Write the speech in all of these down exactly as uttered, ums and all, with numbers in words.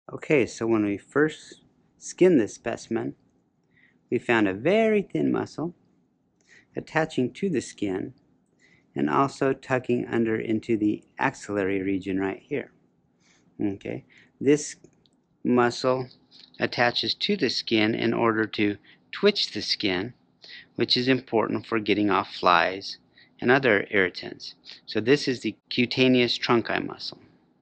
Okay, so when we first skinned this specimen, we found a very thin muscle attaching to the skin and also tucking under into the axillary region right here. Okay, this muscle attaches to the skin in order to twitch the skin, which is important for getting off flies and other irritants. So this is the cutaneous trunci muscle.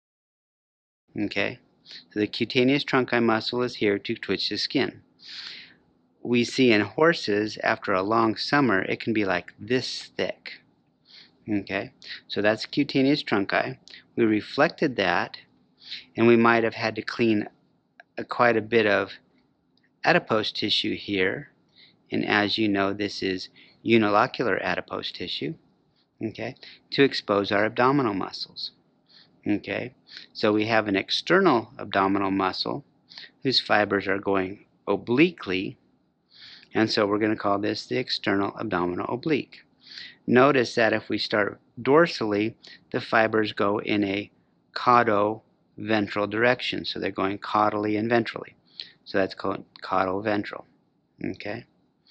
Okay, so the cutaneous trunci muscle is here to twitch the skin. We see in horses, after a long summer, it can be like this thick. Okay, so that's cutaneous trunci. We reflected that, and we might have had to clean a, quite a bit of adipose tissue here. And as you know, this is unilocular adipose tissue, okay, to expose our abdominal muscles. Okay, so we have an external abdominal muscle whose fibers are going obliquely, and so we're going to call this the external abdominal oblique. Notice that if we start dorsally, the fibers go in a caudo-ventral direction, so they're going caudally and ventrally. So that's called caudal-ventral. Okay,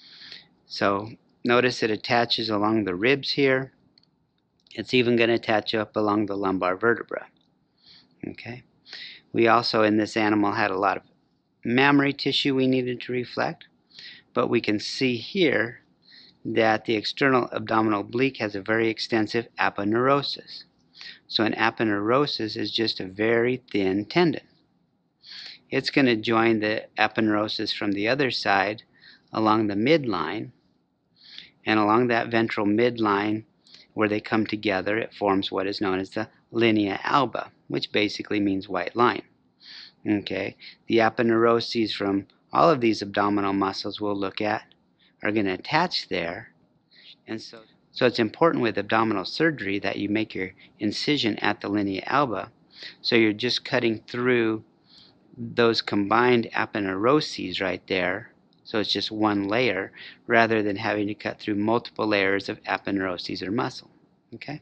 so notice it attaches along the ribs here. It's even going to attach up along the lumbar vertebra. Okay, we also in this animal had a lot of mammary tissue we needed to reflect, but we can see here that the external abdominal oblique has a very extensive aponeurosis. So an aponeurosis is just a very thin tendon. It's going to join the aponeurosis from the other side along the midline, and along that ventral midline where they come together, it forms what is known as the linea alba, which basically means white line. Okay, the aponeuroses from all of these abdominal muscles we'll look at are going to attach there, and so so it's important with abdominal surgery that you make your incision at the linea alba, so you're just cutting through those combined aponeuroses right there, so it's just one layer rather than having to cut through multiple layers of aponeuroses or muscle. Okay,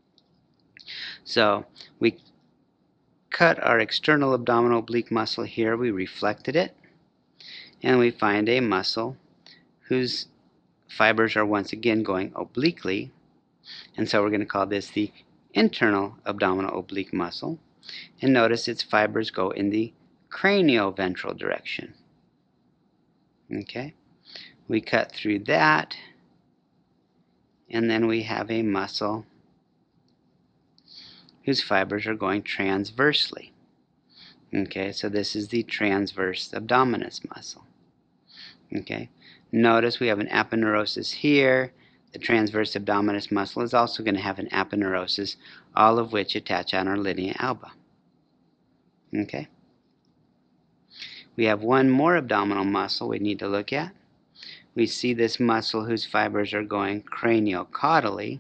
so we cut our external abdominal oblique muscle here, we reflected it, and we find a muscle whose fibers are once again going obliquely, and so we're going to call this the internal abdominal oblique muscle, and notice its fibers go in the cranioventral direction. Okay, we cut through that, and then we have a muscle whose fibers are going transversely. Okay, so this is the transverse abdominis muscle. Okay, notice we have an aponeurosis here. The transverse abdominis muscle is also going to have an aponeurosis, all of which attach on our linea alba. Okay, we have one more abdominal muscle we need to look at. We see this muscle whose fibers are going craniocaudally,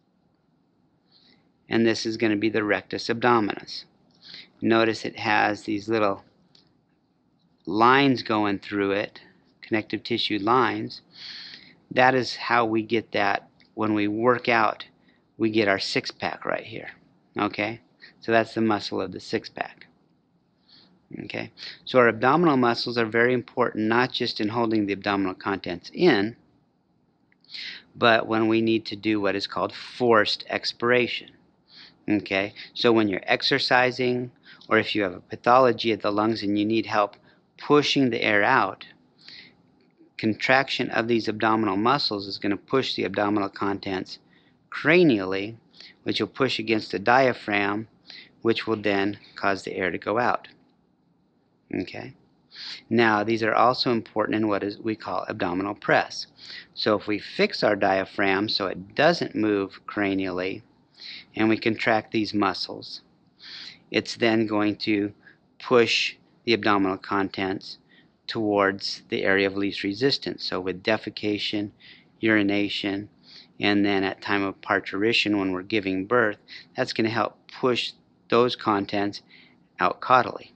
and this is going to be the rectus abdominus. Notice it has these little lines going through it, connective tissue lines. That is how we get that when we work out, we get our six-pack right here. Okay, so that's the muscle of the six-pack. Okay, so our abdominal muscles are very important, not just in holding the abdominal contents in, but when we need to do what is called forced expiration. Okay, so when you're exercising, or if you have a pathology of the lungs and you need help pushing the air out, contraction of these abdominal muscles is going to push the abdominal contents cranially, which will push against the diaphragm, which will then cause the air to go out. Okay, now these are also important in what is we call abdominal press. So if we fix our diaphragm so it doesn't move cranially, and we contract these muscles, it's then going to push the abdominal contents towards the area of least resistance. So with defecation, urination, and then at time of parturition when we're giving birth, that's going to help push those contents out caudally.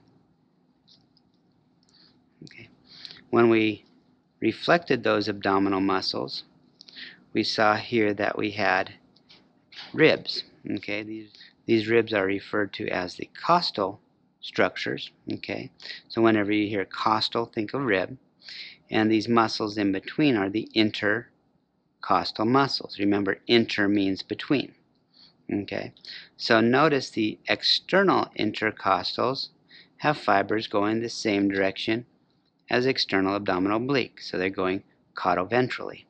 Okay. When we reflected those abdominal muscles, we saw here that we had ribs. Okay, these, these ribs are referred to as the costal structures. Okay, so whenever you hear costal, think of rib, and these muscles in between are the intercostal muscles. Remember, inter means between. Okay, so notice the external intercostals have fibers going the same direction as external abdominal oblique, so they're going caudoventrally.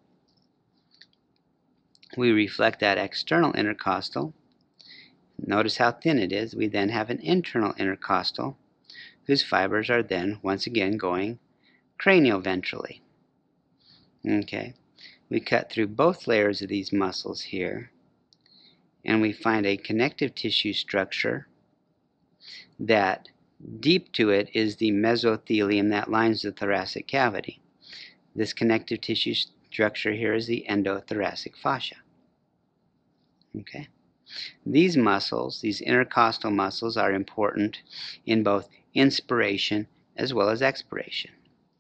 We reflect that external intercostal. Notice how thin it is. We then have an internal intercostal whose fibers are then once again going cranioventrally. Okay, we cut through both layers of these muscles here, and we find a connective tissue structure that deep to it is the mesothelium that lines the thoracic cavity. This connective tissue structure here is the endothoracic fascia. Okay. These muscles, these intercostal muscles, are important in both inspiration as well as expiration.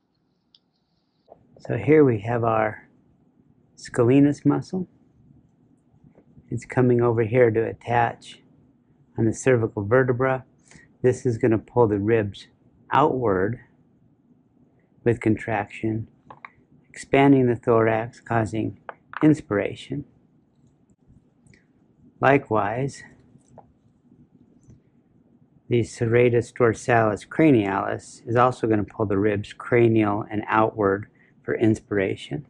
So here we have our scalenus muscle. It's coming over here to attach on the cervical vertebra. This is going to pull the ribs outward with contraction, expanding the thorax, causing inspiration. Likewise, the serratus dorsalis cranialis is also going to pull the ribs cranial and outward for inspiration,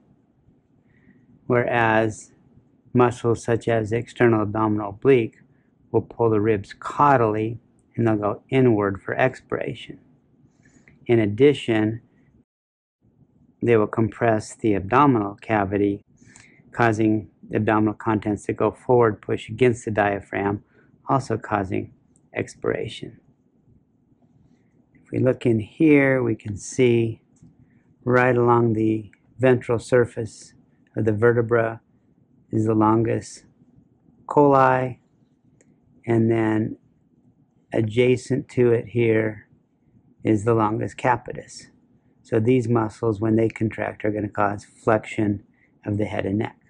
whereas muscles such as the external abdominal oblique will pull the ribs caudally and they'll go inward for expiration. In addition, they will compress the abdominal cavity, causing the abdominal contents to go forward, push against the diaphragm, also causing expiration. If we look in here, we can see right along the ventral surface of the vertebra is the longus colli, and then adjacent to it here is the longus capitis. So these muscles, when they contract, are going to cause flexion of the head and neck.